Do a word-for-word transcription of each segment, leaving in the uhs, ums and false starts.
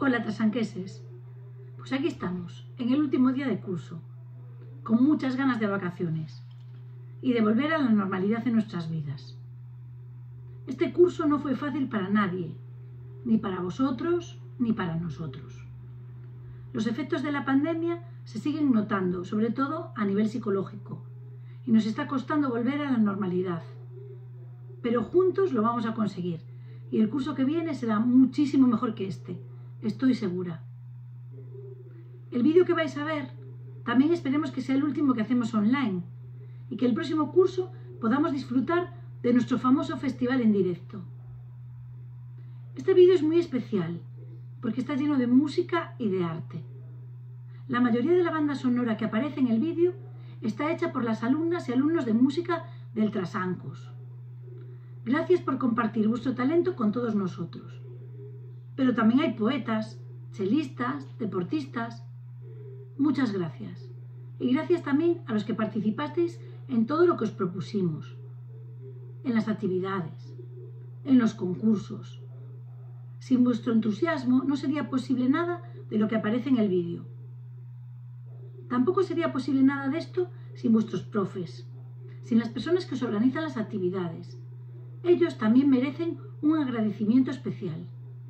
Hola, trasanqueses. Pues aquí estamos, en el último día de curso, con muchas ganas de vacaciones y de volver a la normalidad en nuestras vidas. Este curso no fue fácil para nadie, ni para vosotros, ni para nosotros. Los efectos de la pandemia se siguen notando, sobre todo a nivel psicológico, y nos está costando volver a la normalidad. Pero juntos lo vamos a conseguir, y el curso que viene será muchísimo mejor que este, estoy segura. El vídeo que vais a ver también esperemos que sea el último que hacemos online, y que el próximo curso podamos disfrutar de nuestro famoso festival en directo. Este vídeo es muy especial, porque está lleno de música y de arte. La mayoría de la banda sonora que aparece en el vídeo está hecha por las alumnas y alumnos de música del Trasancos. Gracias por compartir vuestro talento con todos nosotros. Pero también hay poetas, chelistas, deportistas. Muchas gracias. Y gracias también a los que participasteis en todo lo que os propusimos, en las actividades, en los concursos. Sin vuestro entusiasmo no sería posible nada de lo que aparece en el vídeo. Tampoco sería posible nada de esto sin vuestros profes, sin las personas que os organizan las actividades. Ellos también merecen un agradecimiento especial.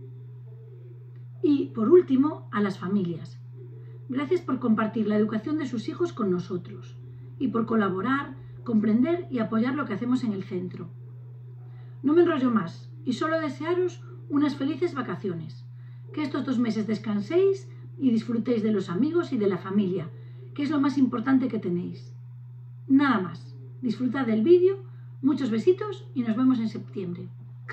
Y, por último, a las familias. Gracias por compartir la educación de sus hijos con nosotros y por colaborar, comprender y apoyar lo que hacemos en el centro. No me enrollo más y solo desearos unas felices vacaciones. Que estos dos meses descanséis y disfrutéis de los amigos y de la familia, que es lo más importante que tenéis. Nada más. Disfrutad del vídeo, muchos besitos y nos vemos en septiembre.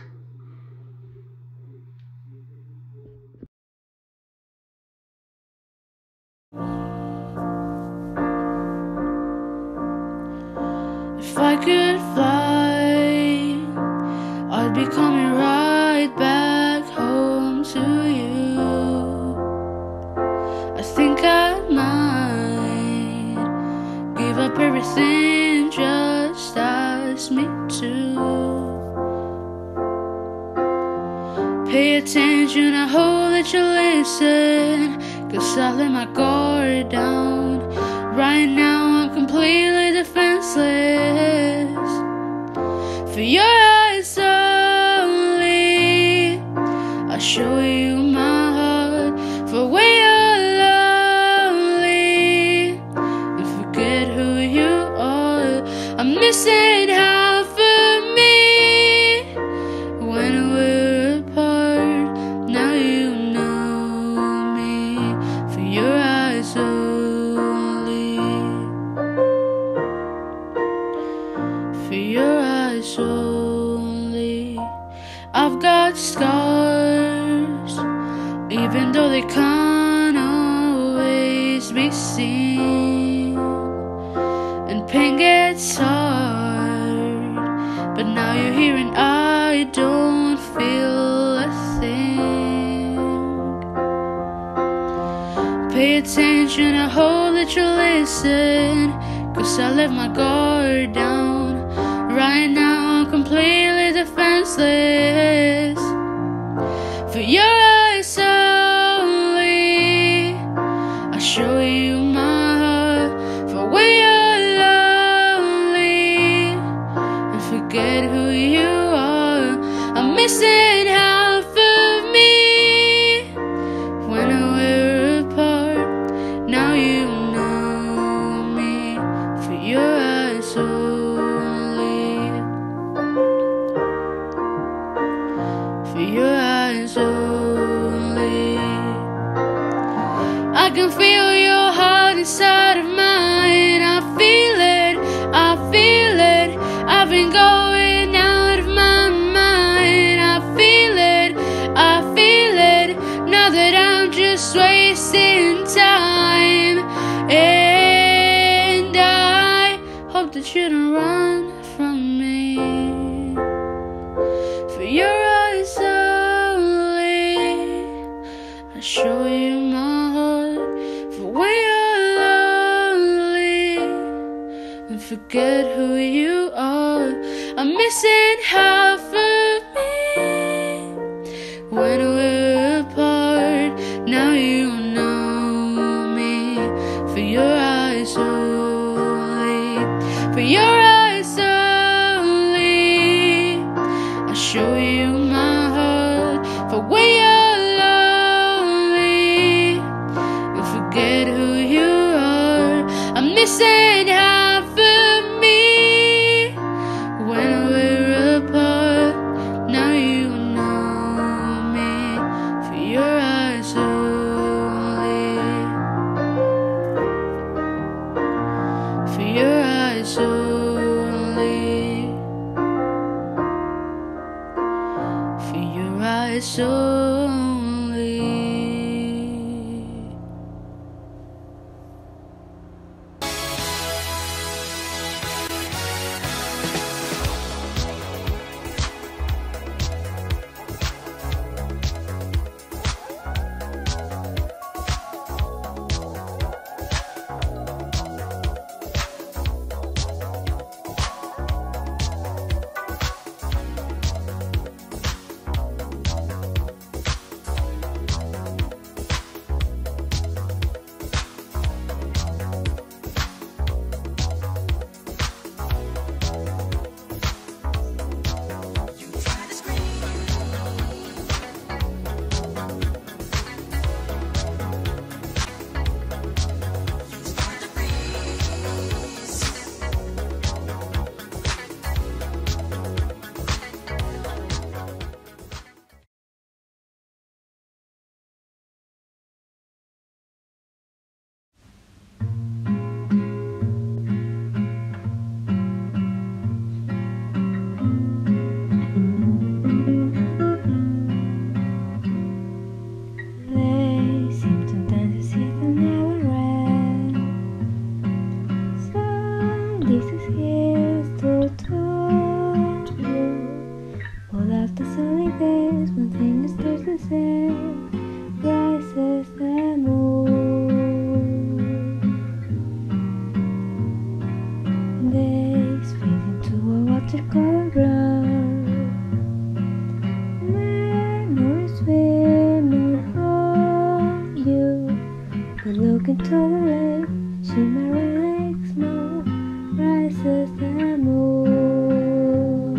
If I could fly, I'd be coming right back home to you. I think I might give up everything, just ask me to. Pay attention, I hope that you listen, 'cause I let my guard down. Right now I'm completely defenseless. For your eyes only, I'll show you my heart. For when you're lonely and forget who you are, I'm missing half of me. When we're apart, now you know me. For your eyes only, for your eyes only. I've got scars, even though they can't always be seen. And pain gets hard, but now you're here and I don't feel a thing. Pay attention, I hope that you listen, 'cause I let my guard down. Right now I'm completely defenseless. For your eyes only, I'll show you my heart. For when you're lonely and forget who you are, I'm missing half of me. When we're apart, now you know me. For your eyes only, for your eyes only. I can feel your heart inside of mine. I feel it, I feel it. I've been going out of my mind. I feel it, I feel it. Now that I'm just wasting time. And I hope that you don't run from me. For your eyes only, I'll show you my heart. For when you're lonely and forget who you are, I'm missing half of me. When we're apart, for your eyes only. I show you my heart for when you're lonely. You forget who you are. I'm missing half of me when we're apart. Now you know me for your eyes only. For your eyes only. For your eyes only. This is here to talk to you. All of the sunny days, one thing is stays the same. Rises the moon. Days fade into a watercolor brown. Memories swimming for you. We look into the lake, shimmering like snow. Rises the moon.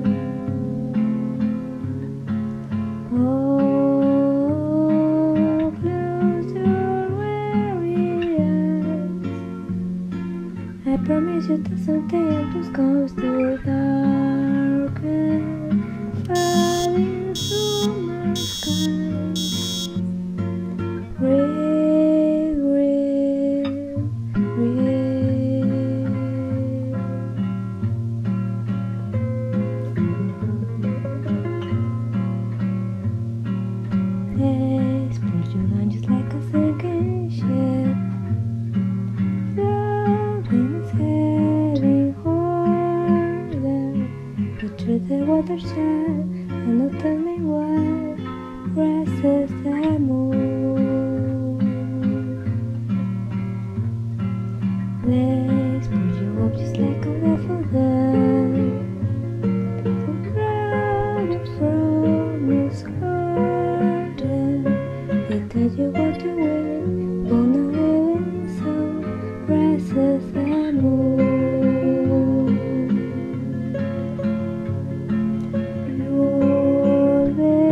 Oh, close your weary eyes. I promise you that someday I'll just comes to darken, falling through my skies. Real, real, real. Days pull you down just like a sinking ship, floating is heading harder. But through the watershed, and not tell me why, rises the moon. Days pull you up just like a waffle gun, so crowded from your garden. They tell you what to wear, but not willing, so rises the moon. You always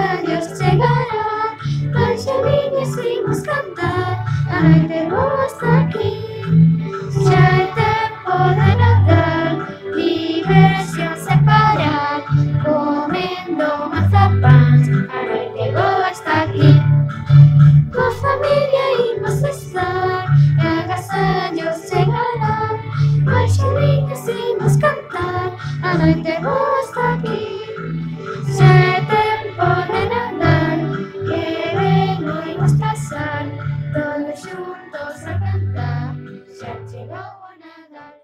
agasallos chegarán, Anxeliños imos cantar, a noite boa está aquí. Xa é tempo de nadar, diversión sen parar, comendo mazapáns, a noite boa está aquí. Coa familia imos estar, e agasallos chegarán, Anxeliños imos cantar, a noite boa está aquí. Xa é tempo de nadar, que ben o imos pasar, todos xuntos a cantar, xa chegou o Nadal.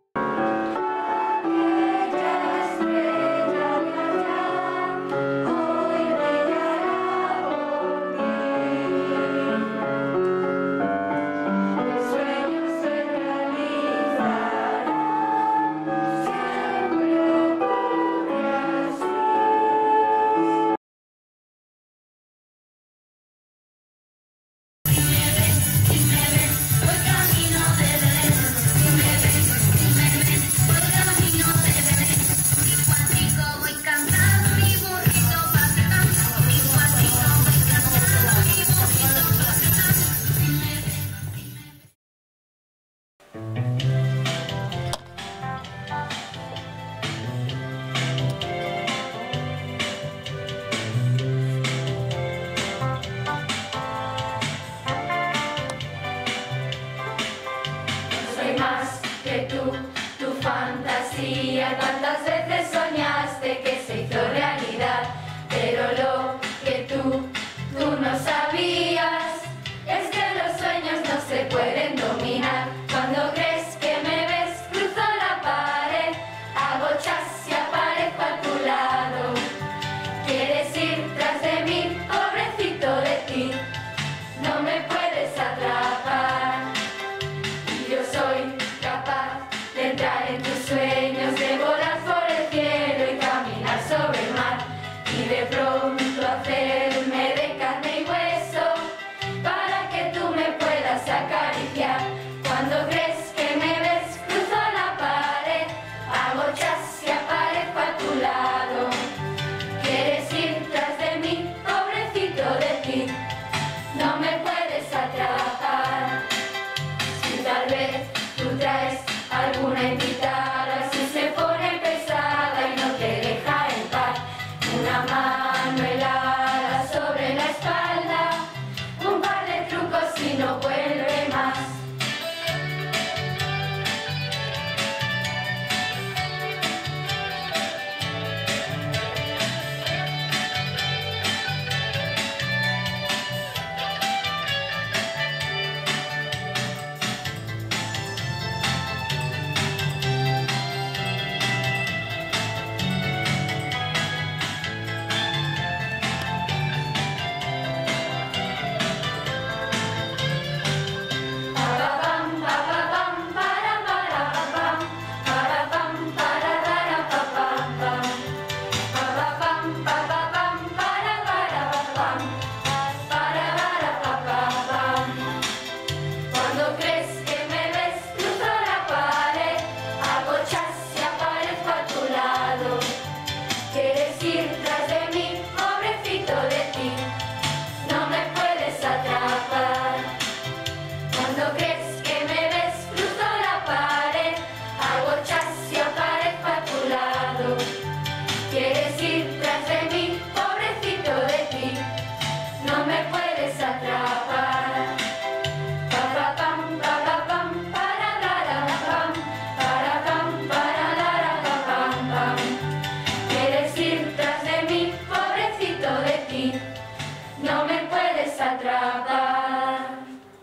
Soy más que tú, tu fantasía. Cuántas veces soñaste que se hizo realidad, pero lo que tú, tú no sabías es que los sueños no se pueden dominar. Cuando crees que me ves, cruzo la pared, hago chas y aparezco a tu lado. Quieres ir tras de mí, pobrecito de ti, no me puedes atrapar. Yo soy capaz de entrar en tus sueños, de volar por el cielo y caminar sobre el mar, y de pronto hacerme de carne y hueso para que tú me puedas acariciar. Cuando crees que me ves, cruzo la pared, hago chas y aparezco a tu lado. Quieres ir tras de mí, pobrecito de ti, no me puedes atrapar. Si tal vez tú traes alguna invitada, si se pone pesada y no te deja en paz, una mano helada sobre la espalda, un par de trucos y no vuelve más. Cuando crees que me ves, cruzo la pared, hago chas y aparezco a tu lado. Quieres ir tras de mí, pobrecito de ti, no me puedes atrapar. Cuando crees que me ves, cruzo la pared, hago chas y aparezco a tu lado. Quieres ir tras de mí, pobrecito de ti, no me puedes atrapar. Pa pa pam, pa pa pam, para ra ra pam, para pam, para ra ra pam pam. Quieres ir tras de mí, pobrecito de ti, no me puedes atrapar.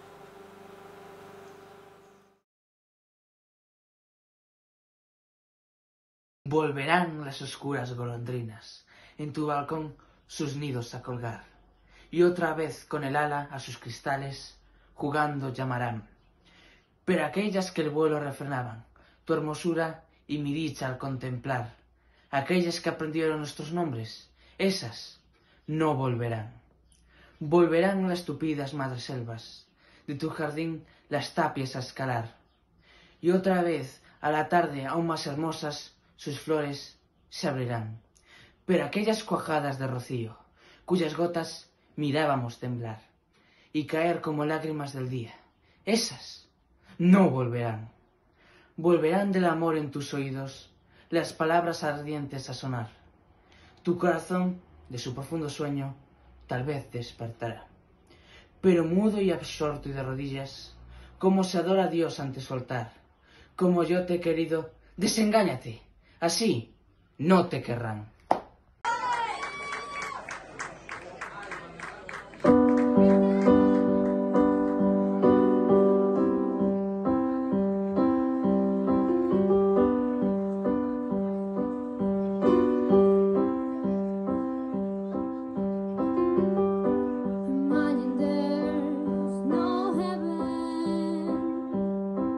Volverán las oscuras golondrinas en tu balcón sus nidos a colgar, y otra vez con el ala a sus cristales jugando llamarán. Pero aquellas que el vuelo refrenaban, tu hermosura y mi dicha al contemplar, aquellas que aprendieron nuestros nombres, esas no volverán. Volverán las tupidas madreselvas, de tu jardín las tapias a escalar, y otra vez a la tarde aún más hermosas sus flores se abrirán. Pero aquellas cuajadas de rocío, cuyas gotas mirábamos temblar y caer como lágrimas del día. Esas no volverán. Volverán del amor en tus oídos las palabras ardientes a sonar. Tu corazón, de su profundo sueño, tal vez despertará. Pero mudo y absorto y de rodillas, como se adora a Dios ante su altar, como yo te he querido, desengáñate, así no te querrán.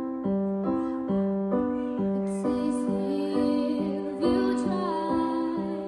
It's easy if you try.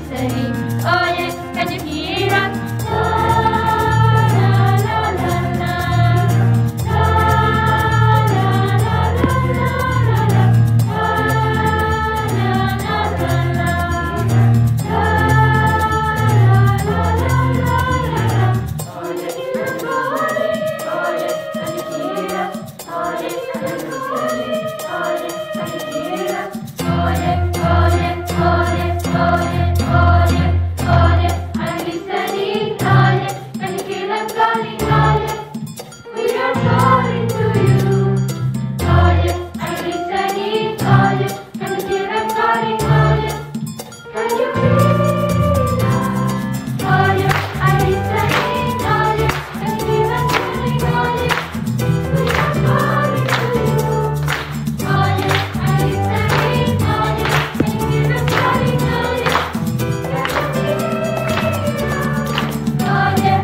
listening? Oh yes, can you hear us? La la la la la. La la la la la la. La la la la la. La la la la la. Oh yes, we're calling. Oh yes, can you hear us? Oh yes, can you listening? Oh yes, can you hear us? Oh yes, oh yes, oh yes, oh yes, oh yes, oh yes, I'm listening. Oh yes, can you feel them calling? Oh yes, we are calling to you. Oh yes, I'm listening. Oh yes, can you feel them calling? Oh yes, can you feel us? Oh yes, I'm listening. Oh yes, can you feel them calling? Oh yes, we are calling to you. Oh yes, I'm listening. Oh yes, can you feel them calling? Oh yes, can you feel us? Oh yes.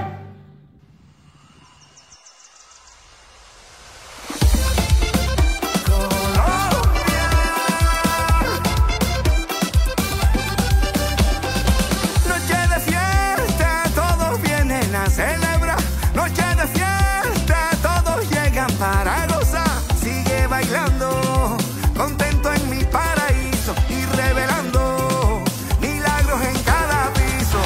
Noche de fiesta, todos vienen a celebrar. Noche de fiesta, todos llegan para gozar. Sigue bailando, contento en mi paraíso y revelando milagros en cada piso.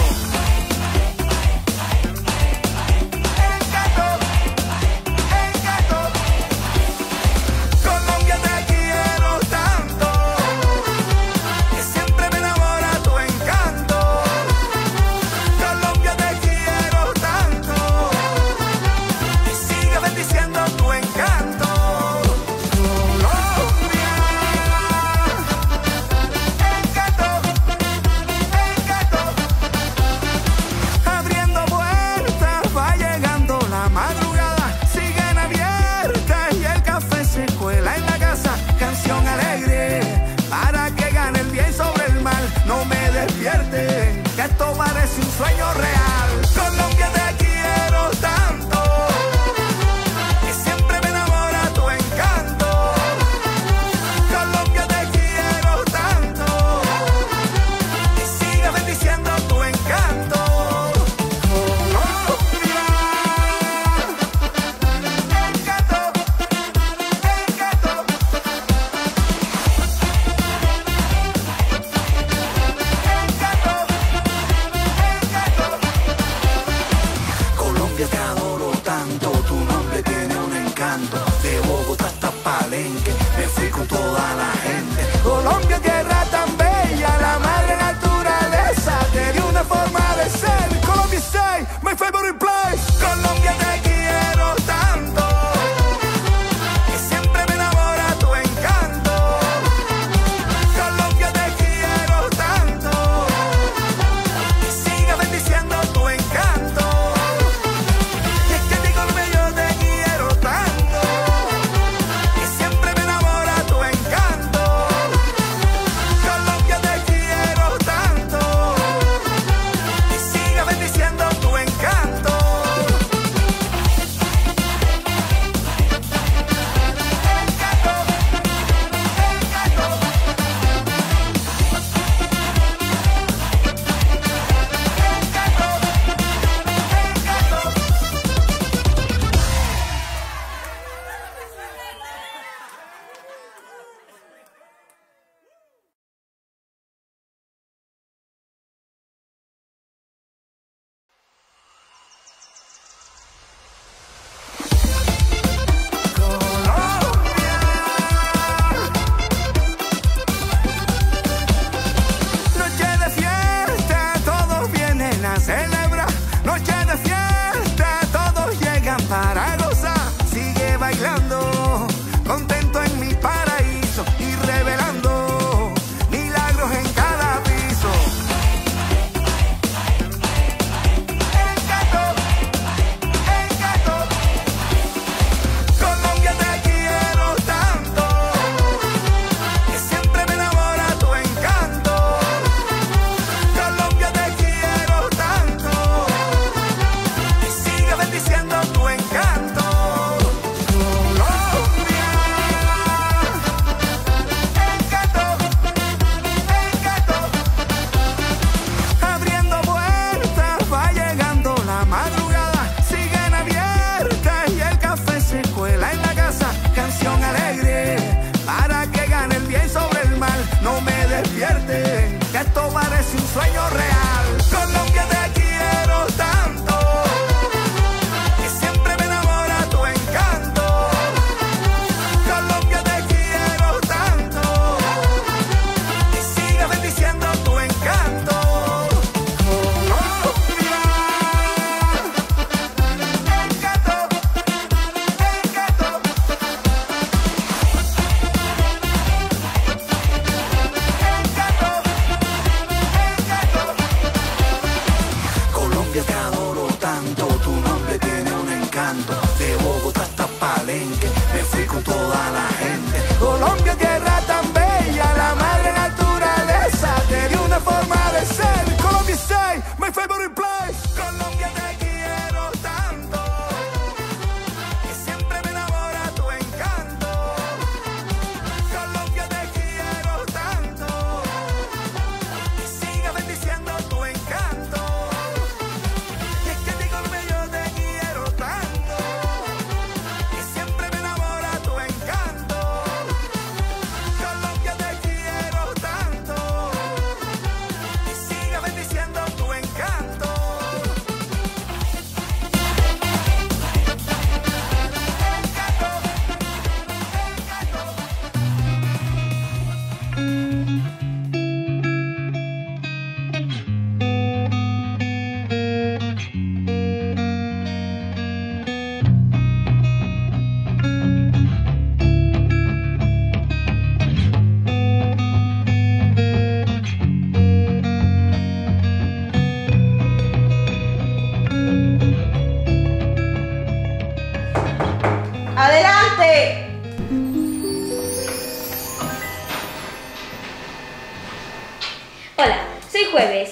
Encanto, encanto, Colombia te quiero tanto, que siempre me enamora tu encanto. Colombia te quiero tanto, que sigue bendiciendo tu encanto. Colombia, encanto, encanto, abriendo puertas, va llegando la madrugada, siguen abiertas y el café se cuela en la casa. Canción alegre para que gane el bien sobre el mal. No me despierte, que esto parece un sueño real. Colombia te quiero tanto, que siempre me enamora tu encanto. Colombia te quiero tanto, que siga bendiciendo tu encanto. Colombia, encanto, encanto, encanto, encanto.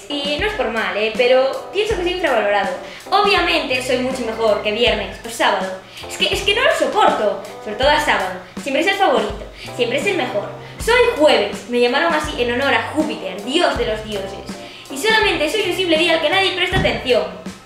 y no es por mal, ¿eh? Pero pienso que soy infravalorado. Obviamente soy mucho mejor que viernes o sábado. Es que, es que no lo soporto, sobre todo a sábado. Siempre es el favorito, siempre es el mejor. Soy jueves, me llamaron así en honor a Júpiter, dios de los dioses. Y solamente soy un simple día al que nadie presta atención.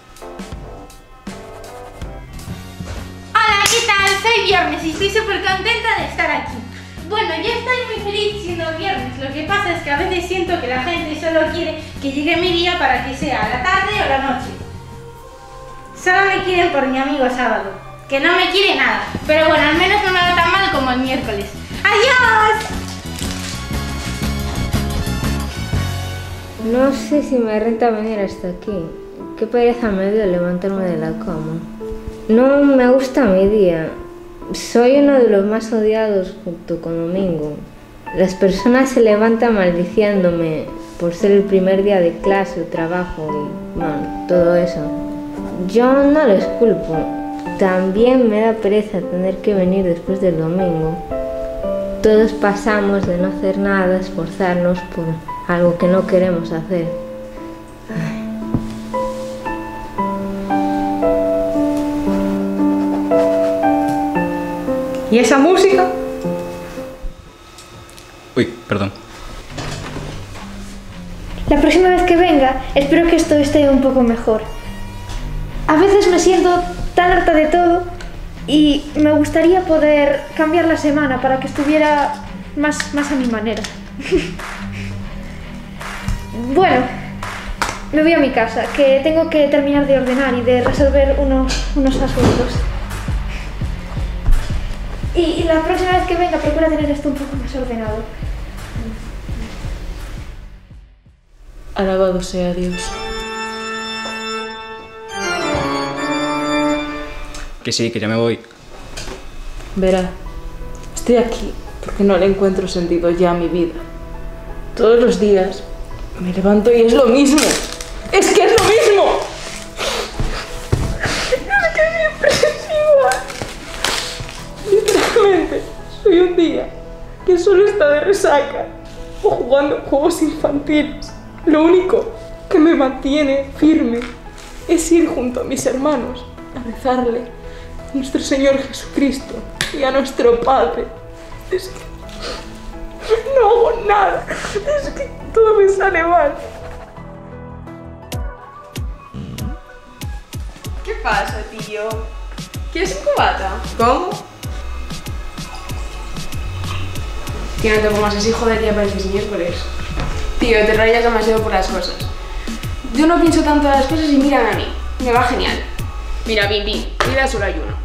Hola, ¿qué tal? Soy Viernes y estoy súper contenta de estar aquí. Bueno, yo estoy muy feliz siendo viernes. Lo que pasa es que a veces siento que la gente solo quiere que llegue mi día para que sea la tarde o la noche. Solo me quieren por mi amigo sábado, que no me quiere nada. Pero bueno, al menos no me va tan mal como el miércoles. ¡Adiós! No sé si me renta venir hasta aquí. Qué pereza me dio levantarme de la cama. No me gusta mi día. Soy uno de los más odiados junto con Domingo. Las personas se levantan maldiciéndome por ser el primer día de clase o trabajo y, bueno, todo eso. Yo no les culpo. También me da pereza tener que venir después del domingo. Todos pasamos de no hacer nada a esforzarnos por algo que no queremos hacer. Ay. ¿Y esa música? Uy, perdón. La próxima vez que venga, espero que esto esté un poco mejor. A veces me siento tan harta de todo y me gustaría poder cambiar la semana para que estuviera más, más a mi manera. Bueno, me voy a mi casa, que tengo que terminar de ordenar y de resolver unos, unos asuntos. Y, y la próxima vez que venga, procura tener esto un poco más ordenado. Alabado sea Dios. Que sí, que ya me voy. Verá, estoy aquí porque no le encuentro sentido ya a mi vida. Todos los días me levanto y es lo mismo. ¡Es que es lo mismo! Es que siempre es igual. Literalmente, soy un día que solo está de resaca o jugando juegos infantiles. Lo único que me mantiene firme es ir junto a mis hermanos a rezarle a nuestro Señor Jesucristo y a nuestro Padre. Es que no hago nada, es que todo me sale mal. ¿Qué pasa, tío? ¿Quieres un cubata? ¿Cómo? Tío, no te pongas así, joder, ya parece que es miércoles. Tío, te rayas demasiado por las cosas. Yo no pienso tanto en las cosas y mírame a mí. Me va genial. Mira, Bim Bim, vida solo hay uno.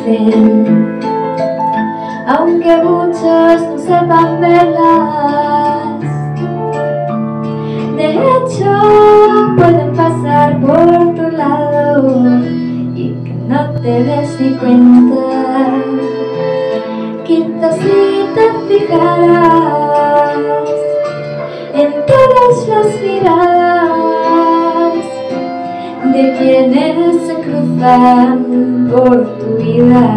dicen, aunque muchos no sepan verlas. De hecho, pueden pasar por tu lado y que no te des ni cuenta. Quizás si te fijaras en todas las miradas de quienes se cruzan por tu vida,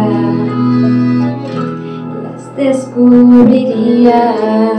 las descubrirías.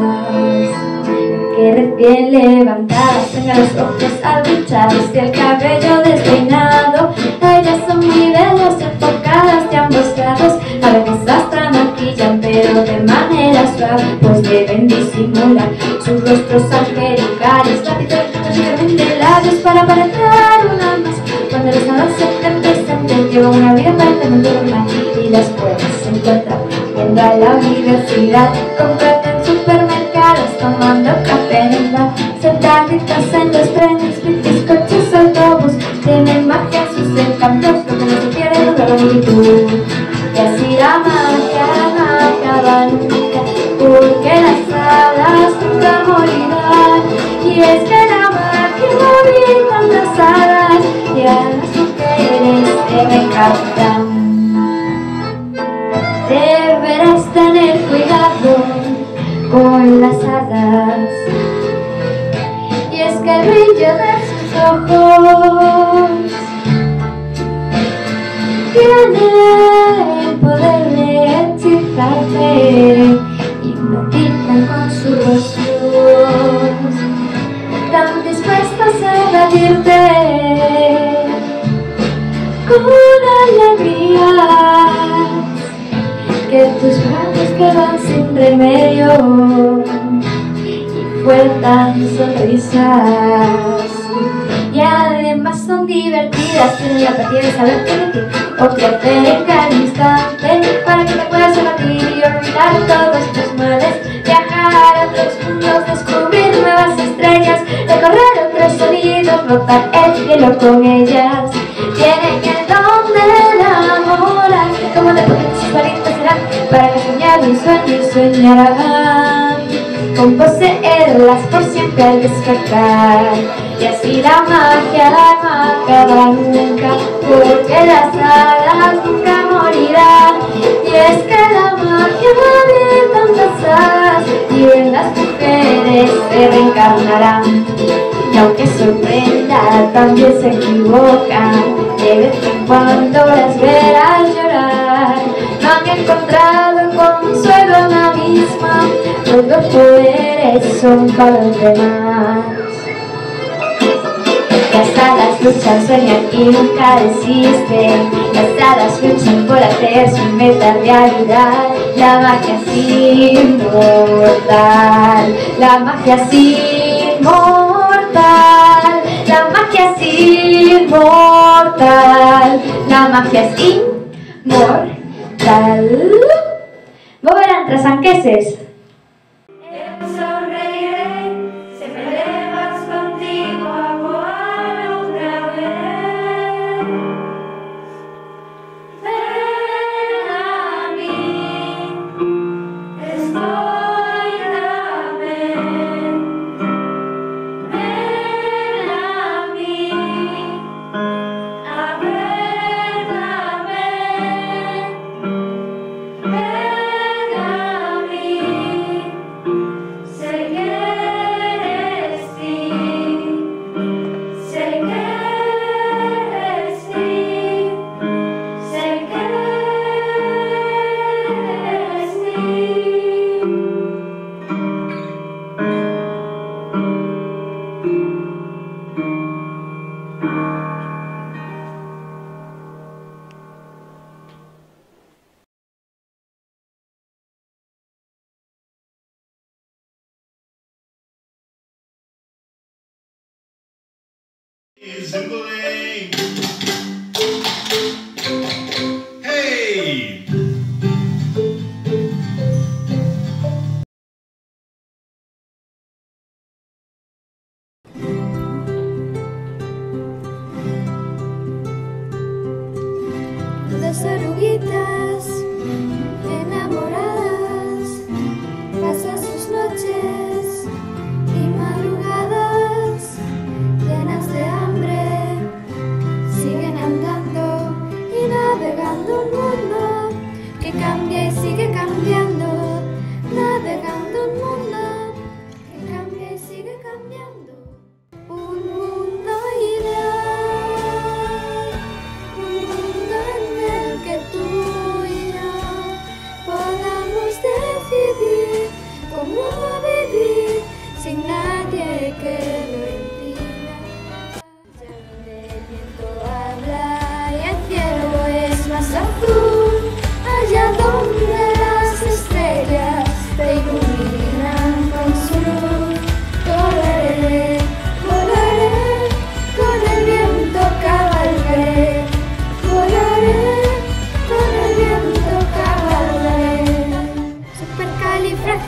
Que recién levantadas tengan los ojos albuchados y el cabello despeinado. Ellas son muy bellas y enfocadas de ambos lados. A veces hasta maquillan, pero de manera suave, pues deben disimular sus rostros angelicales. Rápidamente labios para parecer una más. Cuando los adolescentes llevan una vida aparentemente normal y las puedes encontrar yendo a la universidad, comprando en supermercados, tomando café en el bar, sentaditas en los trenes, bicis, coches, autobús. Tienen magia en sus encantos, lo que no se quiere lograr la multitud. Y así la magia no acaba nunca, porque las hadas nunca morirán. Y es que la magia habita en las hadas y a las mujeres se me encantan. Deberás tener cuidado con las hadas, y es que el brillo de sus ojos tiene el poder de hechizarte, hipnotizan con sus rostros, tan dispuestos a evadirte con alegría, que tus brazos quedan sin remedio y fuerzan sonrisas. Y además son divertidas, tienen la apatía de saber qué decir o qué hacer en cada instante, para que te puedas evadir y olvidar todos tus males. Viajar a otros mundos, descubrir nuevas estrellas, recorrer otros sonidos, rotar el cielo con ellas. Tienen el don de enamorar, como de poquitos sus varitas serán, para que soñar un sueño y soñarán con poseerlas por siempre al despertar. Y así la magia no acaba nunca, porque las hadas nunca morirán. Y es que la magia habita en las hadas y en las mujeres se reencarnarán. Y aunque sorprenda, también se equivocan, de vez en cuando las verás llorar. No han encontrado consuelo en la misma, pues los poderes son para los demás. Las hadas luchan, sueñan y nunca desisten. Las hadas luchan por hacer su meta realidad. La magia es inmortal, la magia es inmortal, la magia es inmortal, la magia es inmortal. Moverán tras anqueses. Sonreiré, si me elevas contigo a volar otra vez. Ven a mí, estoy también. Ven a mí, abrázame. Ven a mí. Sé que eres ti, sé que eres ti, sé que eres ti. Hey! Dos oruguitas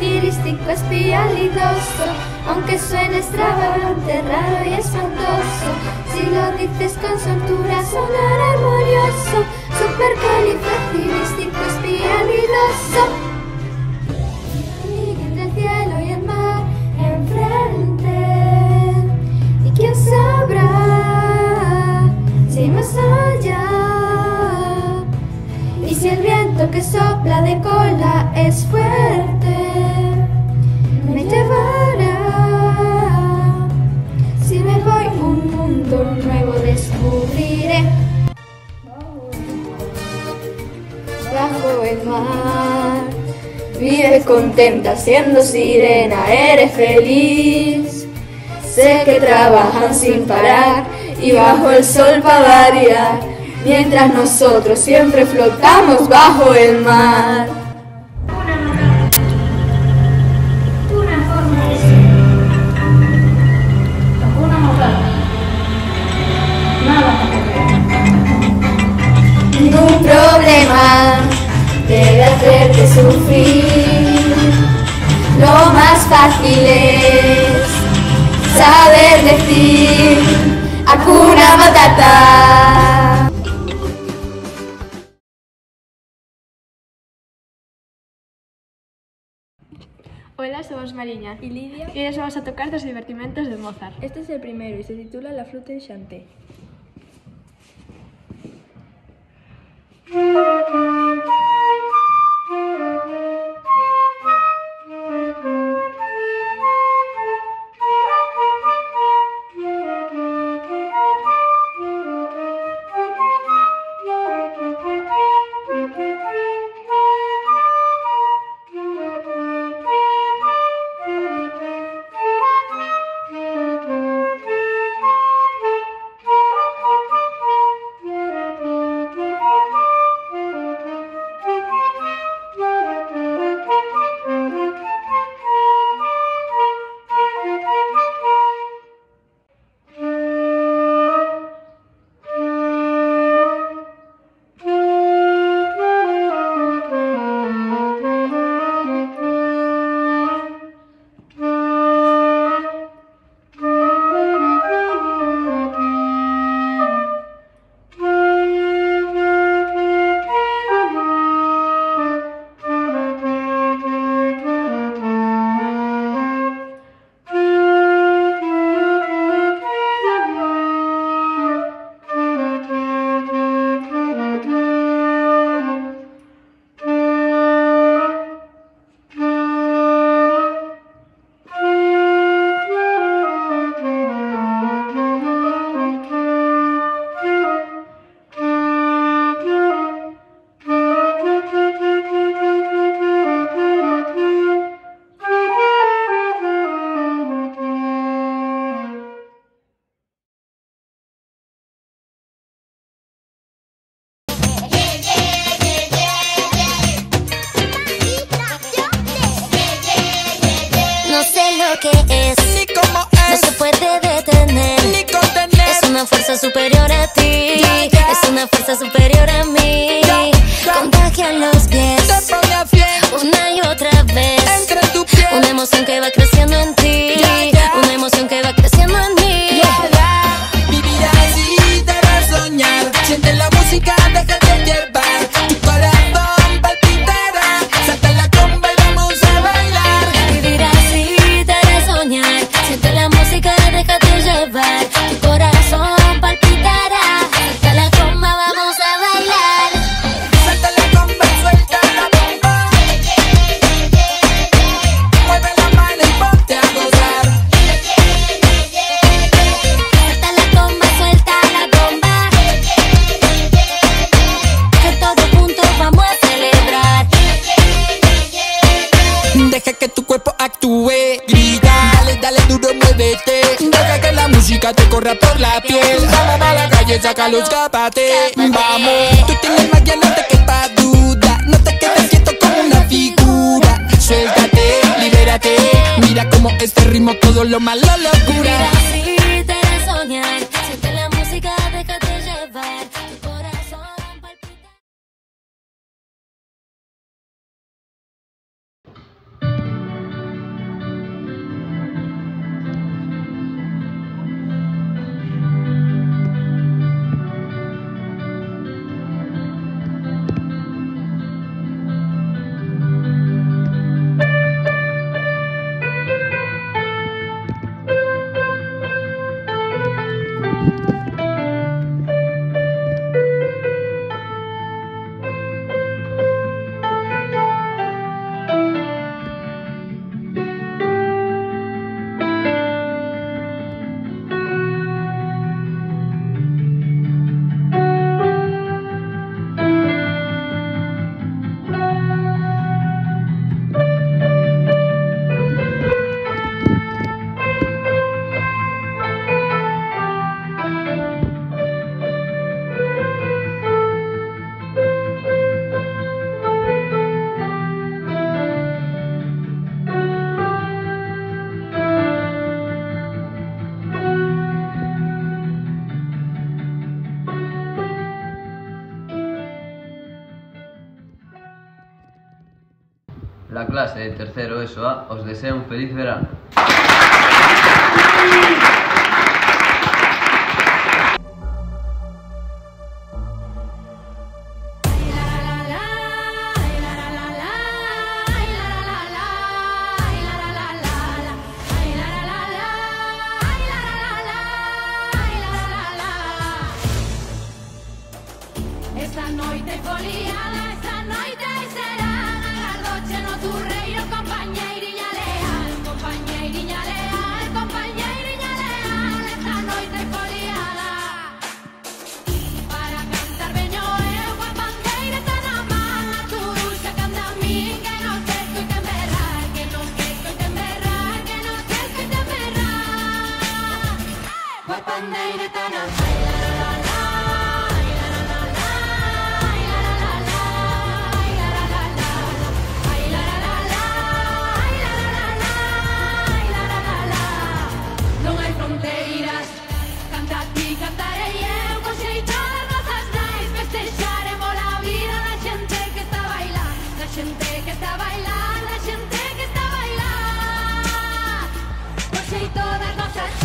característico, espialidoso, aunque suene extravagante, raro y espantoso. Si lo dices con soltura sonará armonioso, supercalifragilístico, espialidoso. Y entre el cielo y el mar enfrente, y quién sabrá si más allá. Y si el viento que sopla de cola es fuerte, me llevará. Si me voy, un mundo nuevo descubriré. Bajo el mar, vive contenta siendo sirena, eres feliz. Sé que trabajan sin parar y bajo el sol va a variar, mientras nosotros siempre flotamos bajo el mar. Una forma de ser. Una Matata. Nada que ver. Un problema debe hacerte sufrir. Lo más fácil es saber decir Hakuna Matata. Hola, somos Mariña y Lidia y hoy os vamos a tocar los divertimentos de Mozart. Este es el primero y se titula La flauta enchantée. Que es, ni cómo es, no se puede detener, ni contener. Es una fuerza superior a ti, yeah, yeah. Es una fuerza superior a mí, yeah, yeah. Contagia los pies, te pone a pie, una y otra vez, entre tu piel. Una emoción que va creciendo en ti, yeah, yeah. Una emoción que va creciendo en mí, yeah, yeah. Vivir así te va a soñar, siente la música, déjate llevar. Tu corazón palpitará, salta la comba y vamos a bailar. Vivir así siente la música, déjate llevar. Tu corazón palpitará. Salta la comba, vamos a bailar. Salta la comba, suelta la bomba. Mueve la mano y ponte a gozar. Salta la comba, suelta la bomba. Que todos juntos vamos a celebrar. Deja que tu cuerpo actúe. Dale duro, muévete. Deja que la música te corra por la piel. Vamos a la calle, saca los zapates. Vamos, tú tienes magia, no te quepa duda. No te quedes quieto como una figura. Suéltate, libérate. Mira cómo este ritmo todo lo malo lo cura. Mira así te hará soñar. Siente la música, déjate llevar. Tu corazón palpita. La clase de tercero ESO A os desea un feliz verano. Esta noite foliada, esta noite será na gardoche no turreiro, compañeiriña leal, compañeiriña leal, compañeiriña leal. Esta noite foliada, para cantar veño eu, coa pandeira está na man, a turuxa canta a min, que non se escoiten berrar, que non se escoiten berrar, que non se escoiten berrar. Coa pandeira está na man. Todas nosas